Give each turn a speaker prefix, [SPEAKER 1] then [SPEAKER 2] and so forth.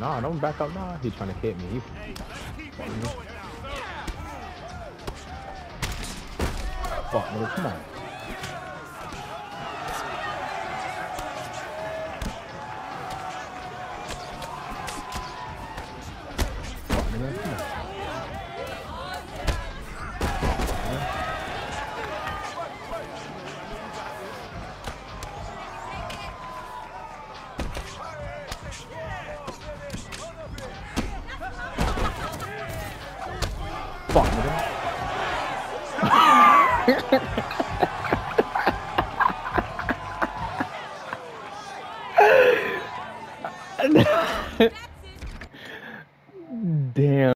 [SPEAKER 1] Nah, don't back up. Nah, he's trying to hit me. Fuck, nigga, come on. Fuck, nigga, come on. Fuck, nigga.